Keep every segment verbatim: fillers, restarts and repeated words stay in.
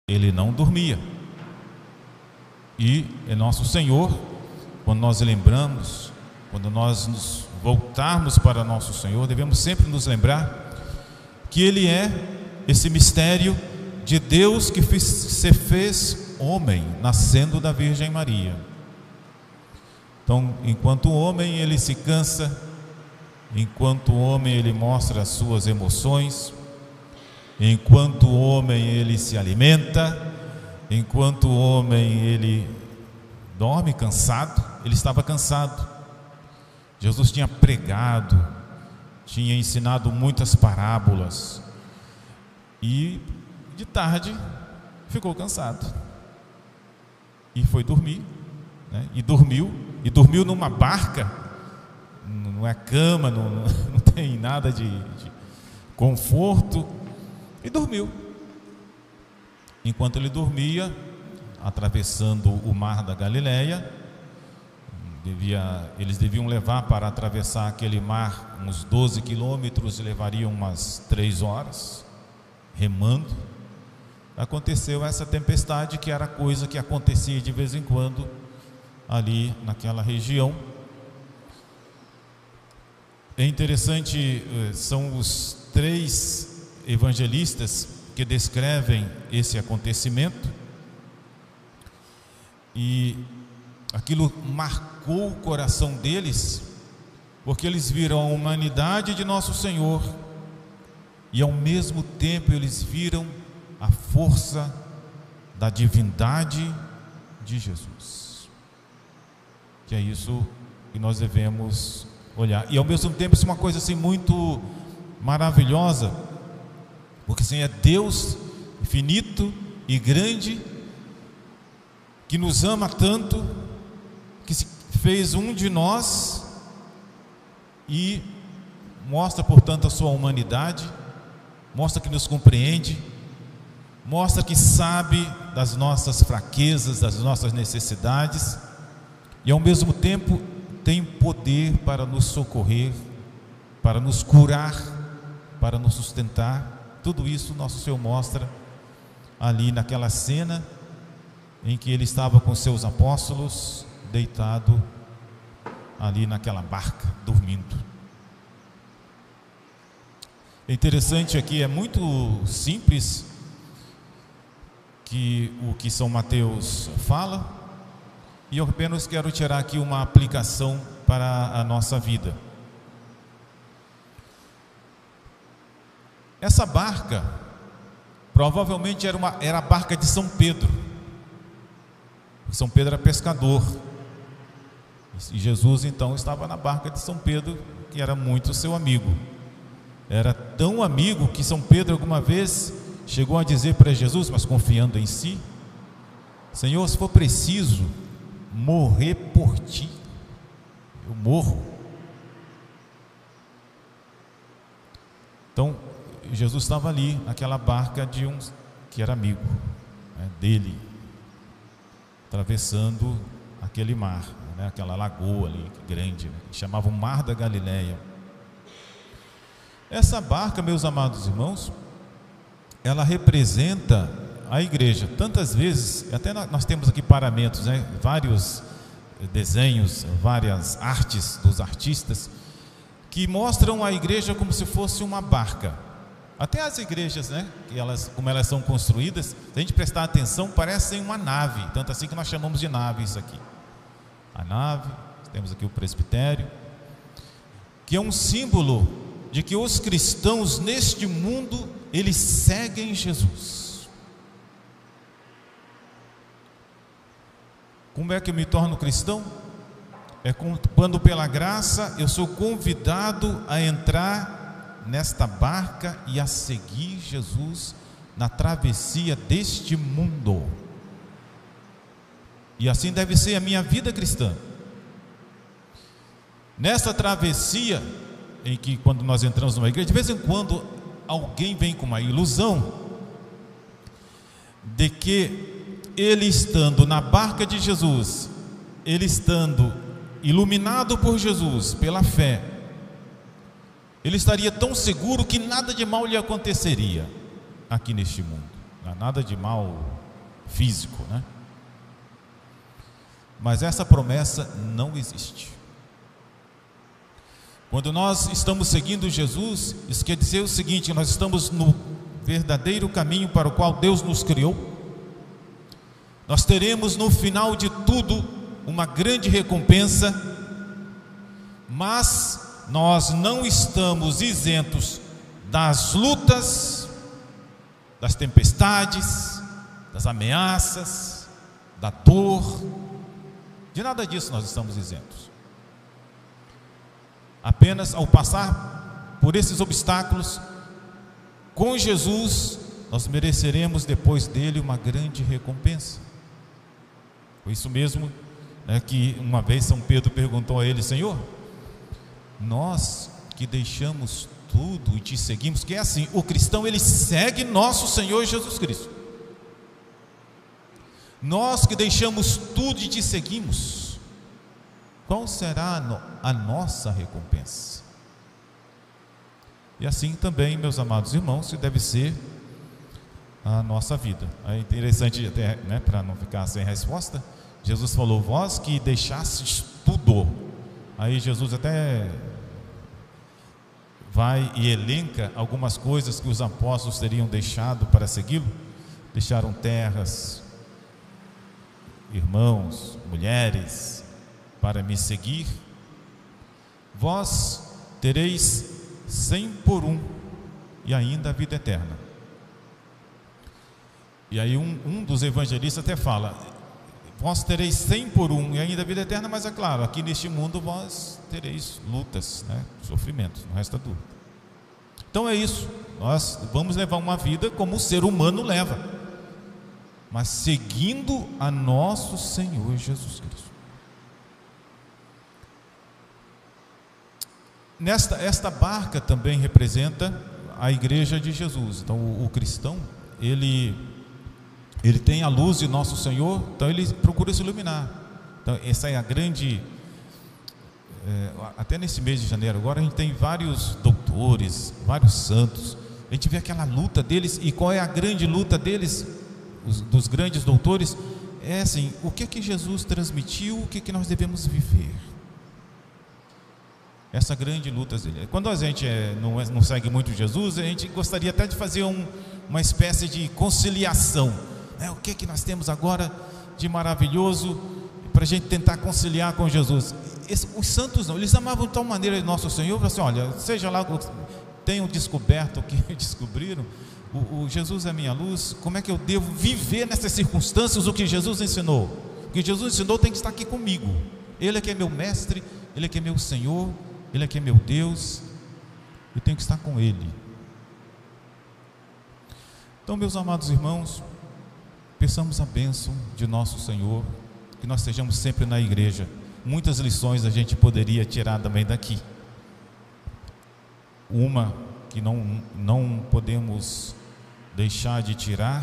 ele não dormia. E é nosso Senhor, quando nós lembramos, quando nós nos voltarmos para nosso Senhor, devemos sempre nos lembrar que Ele é esse mistério de Deus que fez, se fez homem, nascendo da Virgem Maria. Então, enquanto homem ele se cansa, enquanto homem ele mostra as suas emoções, enquanto homem ele se alimenta, enquanto homem ele dorme cansado, ele estava cansado. Jesus tinha pregado, tinha ensinado muitas parábolas e de tarde ficou cansado e foi dormir, né? E dormiu, e dormiu numa barca, não é cama, não, não tem nada de, de conforto, e dormiu. Enquanto ele dormia, atravessando o mar da Galileia, devia, eles deviam levar para atravessar aquele mar uns doze quilômetros, levariam umas três horas, remando. Aconteceu essa tempestade, que era coisa que acontecia de vez em quando ali naquela região. É interessante, são os três evangelistas que descrevem esse acontecimento, e aquilo marcou o coração deles, porque eles viram a humanidade de nosso Senhor e ao mesmo tempo eles viram a força da divindade de Jesus, que é isso que nós devemos olhar. E ao mesmo tempo isso é uma coisa assim muito maravilhosa, porque assim, é Deus infinito e grande, que nos ama tanto, que se fez um de nós e mostra, portanto, a sua humanidade, mostra que nos compreende, mostra que sabe das nossas fraquezas, das nossas necessidades, e ao mesmo tempo tem poder para nos socorrer, para nos curar, para nos sustentar. Tudo isso nosso Senhor mostra ali naquela cena em que ele estava com seus apóstolos, deitado ali naquela barca, dormindo. É interessante aqui, é muito simples que o que São Mateus fala, e eu apenas quero tirar aqui uma aplicação para a nossa vida. Essa barca provavelmente era, uma, era a barca de São Pedro. São Pedro era pescador, e Jesus então estava na barca de São Pedro, que era muito seu amigo. Era tão amigo que São Pedro alguma vez chegou a dizer para Jesus, mas confiando em si: Senhor, se for preciso morrer por ti, eu morro. Então Jesus estava ali naquela barca de um que era amigo, né, dele, atravessando aquele mar, né, aquela lagoa ali grande, né, que chamava o Mar da Galileia. Essa barca, meus amados irmãos, ela representa a igreja. Tantas vezes, até nós temos aqui paramentos, né, vários desenhos, várias artes dos artistas que mostram a igreja como se fosse uma barca. Até as igrejas, né, que elas, como elas são construídas, se a gente prestar atenção, parecem uma nave, tanto assim que nós chamamos de nave isso aqui. A nave, temos aqui o presbitério, que é um símbolo de que os cristãos neste mundo, eles seguem Jesus. Como é que eu me torno cristão? É quando pela graça eu sou convidado a entrar nesta barca e a seguir Jesus na travessia deste mundo. E assim deve ser a minha vida cristã. Nessa travessia, em que quando nós entramos numa igreja, de vez em quando alguém vem com uma ilusão de que ele estando na barca de Jesus, ele estando iluminado por Jesus, pela fé, ele estaria tão seguro que nada de mal lhe aconteceria aqui neste mundo. Nada de mal físico, né? Mas essa promessa não existe. Quando nós estamos seguindo Jesus, isso quer dizer o seguinte: nós estamos no verdadeiro caminho para o qual Deus nos criou. Nós teremos no final de tudo uma grande recompensa, mas nós não estamos isentos das lutas, das tempestades, das ameaças, da dor. De nada disso nós estamos isentos. Apenas ao passar por esses obstáculos, com Jesus, nós mereceremos depois dele uma grande recompensa. Foi isso mesmo, né, que uma vez São Pedro perguntou a ele: Senhor, nós que deixamos tudo e te seguimos, que é assim, o cristão ele segue nosso Senhor Jesus Cristo. Nós que deixamos tudo e te seguimos, qual será a nossa recompensa? E assim também, meus amados irmãos, deve ser a nossa vida. É interessante até, né, para não ficar sem resposta, Jesus falou: vós que deixastes tudo. Aí Jesus até vai e elenca algumas coisas que os apóstolos teriam deixado para segui-lo. Deixaram terras, irmãos, mulheres, para me seguir. Vós tereis cem por um, e ainda a vida eterna. E aí um, um dos evangelistas até fala: vós tereis cem por um, e ainda a vida eterna. Mas é claro, aqui neste mundo vós tereis lutas, né, sofrimentos, não resta dúvida. Então é isso, nós vamos levar uma vida como o ser humano leva, mas seguindo a nosso Senhor Jesus Cristo. Nesta, esta barca também representa a igreja de Jesus. Então o, o cristão, ele, ele tem a luz de nosso Senhor, então ele procura se iluminar. Então essa é a grande, é, até nesse mês de janeiro agora a gente tem vários doutores, vários santos, a gente vê aquela luta deles. E qual é a grande luta deles, os, dos grandes doutores? É assim, o que que Jesus transmitiu, o que que nós devemos viver. Essa grande luta dele. Quando a gente é, não, é, não segue muito Jesus, a gente gostaria até de fazer um, uma espécie de conciliação, né? O que que nós temos agora de maravilhoso para a gente tentar conciliar com Jesus? Esse, os santos não, eles amavam de tal maneira nosso Senhor, assim: olha, seja lá, tenham descoberto o que descobriram, o, o Jesus é a minha luz. Como é que eu devo viver nessas circunstâncias o que Jesus ensinou? O que Jesus ensinou tem que estar aqui comigo. Ele é que é meu mestre, Ele é que é meu Senhor, Ele é que é meu Deus, eu tenho que estar com Ele. Então, meus amados irmãos, peçamos a bênção de nosso Senhor, que nós estejamos sempre na igreja. Muitas lições a gente poderia tirar também daqui. Uma que não, não podemos deixar de tirar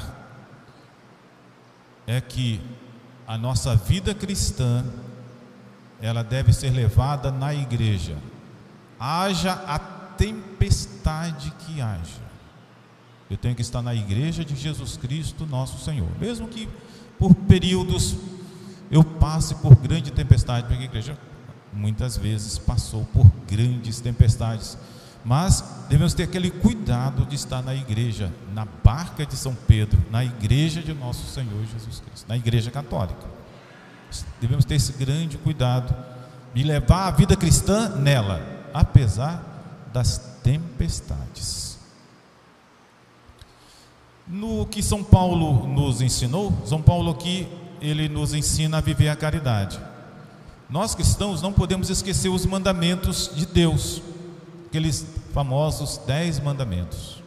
é que a nossa vida cristã, ela deve ser levada na igreja, haja a tempestade que haja. Eu tenho que estar na igreja de Jesus Cristo nosso Senhor, mesmo que por períodos eu passe por grande tempestade, porque a igreja muitas vezes passou por grandes tempestades, mas devemos ter aquele cuidado de estar na igreja, na barca de São Pedro, na igreja de nosso Senhor Jesus Cristo, na igreja católica. Devemos ter esse grande cuidado de levar a vida cristã nela, apesar das tempestades. No que São Paulo nos ensinou, São Paulo aqui, ele nos ensina a viver a caridade. Nós cristãos não podemos esquecer os mandamentos de Deus, aqueles famosos dez mandamentos.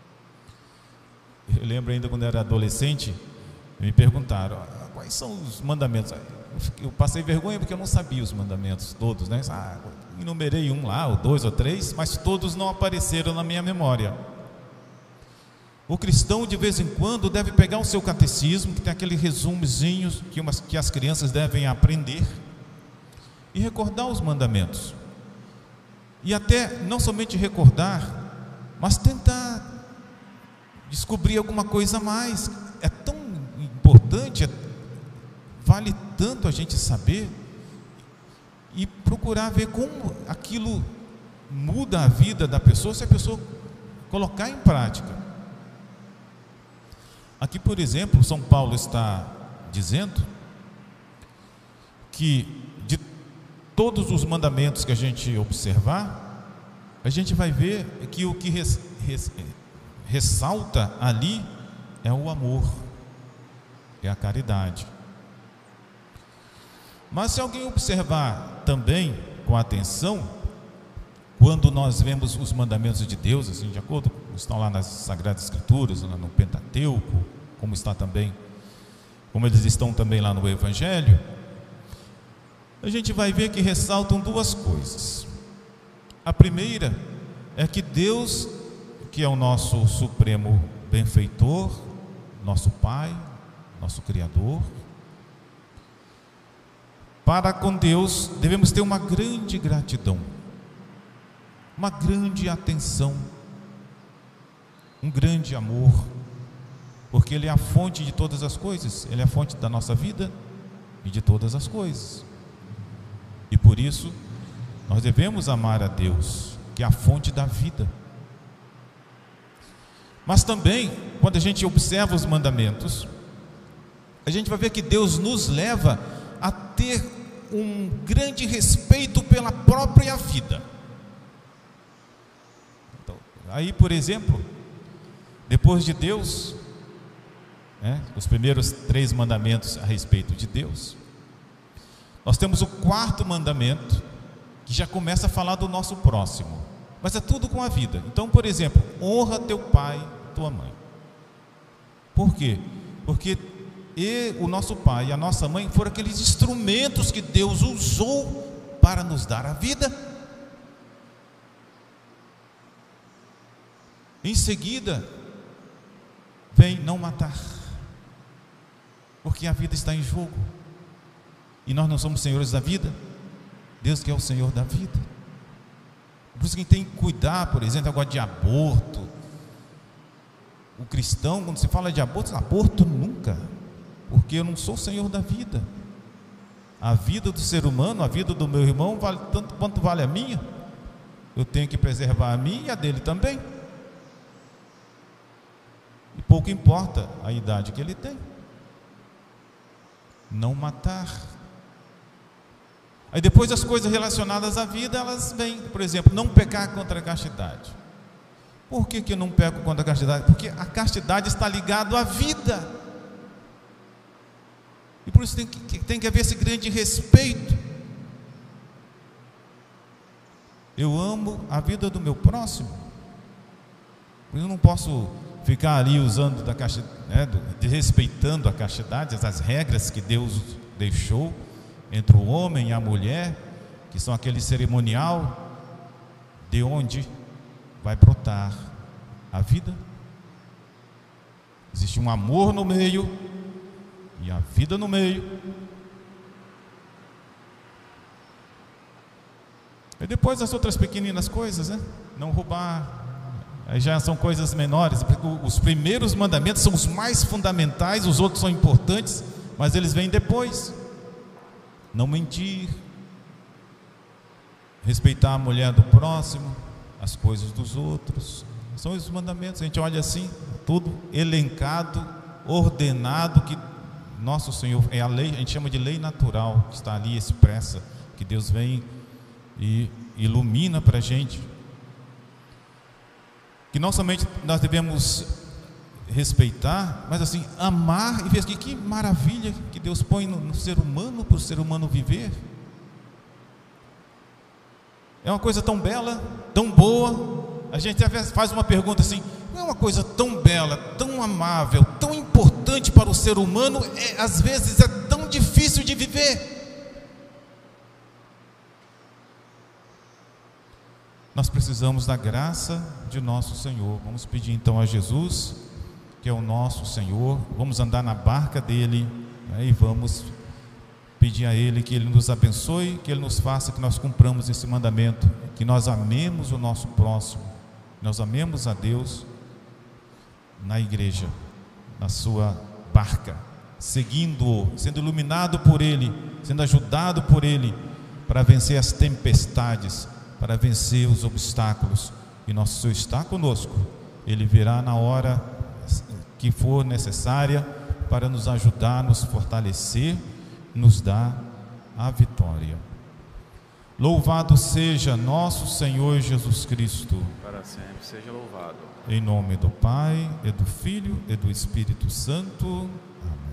Eu lembro ainda quando eu era adolescente, me perguntaram: quais são os mandamentos? Eu passei vergonha porque eu não sabia os mandamentos todos, né? Ah, enumerei um lá, ou dois ou três, mas todos não apareceram na minha memória. O cristão de vez em quando deve pegar o seu catecismo, que tem aquele resumozinho que, umas, que as crianças devem aprender, e recordar os mandamentos. E até não somente recordar, mas tentar descobrir alguma coisa a mais. É tão importante vale tanto a gente saber e procurar ver como aquilo muda a vida da pessoa, se a pessoa colocar em prática. Aqui, por exemplo, São Paulo está dizendo que de todos os mandamentos que a gente observar, a gente vai ver que o que res, res, ressalta ali é o amor, é a caridade. Mas se alguém observar também com atenção, quando nós vemos os mandamentos de Deus, assim, de acordo com estão lá nas Sagradas Escrituras, lá no Pentateuco, como está também, como eles estão também lá no Evangelho, a gente vai ver que ressaltam duas coisas. A primeira é que Deus, que é o nosso supremo benfeitor, nosso Pai, nosso Criador, para com Deus devemos ter uma grande gratidão, uma grande atenção, um grande amor, porque Ele é a fonte de todas as coisas, Ele é a fonte da nossa vida e de todas as coisas. E por isso nós devemos amar a Deus, que é a fonte da vida. Mas também, quando a gente observa os mandamentos, a gente vai ver que Deus nos leva a ter um grande respeito pela própria vida. Então, aí, por exemplo, depois de Deus, né, os primeiros três mandamentos a respeito de Deus, nós temos o quarto mandamento, que já começa a falar do nosso próximo, mas é tudo com a vida. Então, por exemplo, honra teu pai, tua mãe. Por quê? Porque e o nosso pai e a nossa mãe foram aqueles instrumentos que Deus usou para nos dar a vida. Em seguida vem não matar, porque a vida está em jogo e nós não somos senhores da vida, Deus que é o Senhor da vida. Por isso que tem que cuidar, por exemplo, agora de aborto. O cristão, quando se fala de aborto, aborto nunca, porque eu não sou o Senhor da vida. A vida do ser humano, a vida do meu irmão vale tanto quanto vale a minha. Eu tenho que preservar a minha e a dele também. E pouco importa a idade que ele tem. Não matar. Aí depois as coisas relacionadas à vida, elas vêm, por exemplo, não pecar contra a castidade. Por que que eu não peco contra a castidade? Porque a castidade está ligada à vida. E por isso tem que, tem que haver esse grande respeito. Eu amo a vida do meu próximo. Eu não posso ficar ali usando da castidade, né, desrespeitando a castidade, as regras que Deus deixou entre o homem e a mulher, que são aquele cerimonial de onde vai brotar a vida. Existe um amor no meio e a vida no meio. E depois as outras pequeninas coisas, né? Não roubar, aí já são coisas menores. Os primeiros mandamentos são os mais fundamentais, os outros são importantes, mas eles vêm depois. Não mentir, respeitar a mulher do próximo, as coisas dos outros, são os mandamentos. A gente olha assim, tudo elencado, ordenado, que nosso Senhor, é a lei, a gente chama de lei natural, que está ali expressa, que Deus vem e ilumina para a gente, que não somente nós devemos respeitar, mas assim, amar e ver que, que maravilha que Deus põe no, no ser humano, para o ser humano viver. É uma coisa tão bela, tão boa. A gente até faz uma pergunta assim: não é uma coisa tão bela, tão amável, tão importante para o ser humano, é, às vezes é tão difícil de viver? Nós precisamos da graça de nosso Senhor. Vamos pedir então a Jesus, que é o nosso Senhor, vamos andar na barca dele, né, e vamos pedir a Ele que Ele nos abençoe, que Ele nos faça que nós cumpramos esse mandamento, que nós amemos o nosso próximo, nós amemos a Deus na igreja, na sua barca, seguindo-o, sendo iluminado por Ele, sendo ajudado por Ele, para vencer as tempestades, para vencer os obstáculos. E nosso Senhor está conosco. Ele virá na hora que for necessária para nos ajudar, nos fortalecer, nos dar a vitória. Louvado seja nosso Senhor Jesus Cristo. Para sempre seja louvado. Em nome do Pai, e do Filho, e do Espírito Santo. Amém.